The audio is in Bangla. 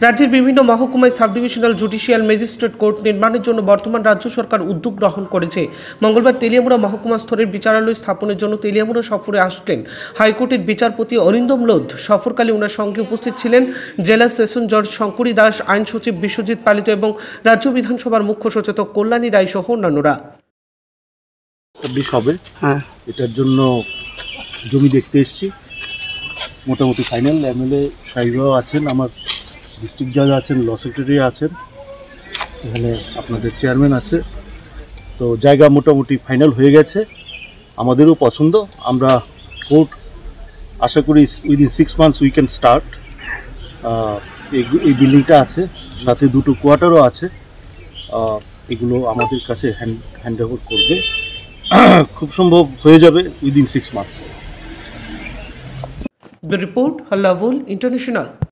রাজ্যের বিভিন্ন মহকুমায় sub divisional judicial magistrate court নির্মাণের জন্য বর্তমান রাজ্য সরকার উদ্যোগ গ্রহণ করেছে। মঙ্গলবার তেলিয়ামুড়া মহকুমা স্তরের বিচারালয় স্থাপনের জন্য তেলিয়ামুড়া সফরে আসলেন হাইকোর্টের বিচারপতি অরিন্দম লোধ। সফরকালে ওনার সঙ্গে উপস্থিত ছিলেন জেলা সেশন জজ শঙ্করী দাস, আইন সচিব বিশ্বজিৎ পালিত এবং রাজ্য বিধানসভার মুখ্য সচেতক কল্যাণী রায় সহ অন্যান্যরা। হবে এটার জন্য জমি দেখতে এসেছি, মোটামুটি ফাইনাল। এমএলএ সাহেবরাও আছেন, আমার ডিস্ট্রিক্ট জাজ আছেন, ল সেক্রেটারি আছেন, এখানে আপনাদের চেয়ারম্যান আছে। তো জায়গা মোটামুটি ফাইনাল হয়ে গেছে, আমাদেরও পছন্দ। আমরা কোর্ট আশা করি within 6 months we can start. এই বিল্ডিংটা আছে, সাথে দুটো কোয়ার্টারও আছে, এগুলো আমাদের কাছে হ্যান্ড ওভার করবে। খুব সম্ভব হয়ে যাবে within 6 months। The report, Hallabol International.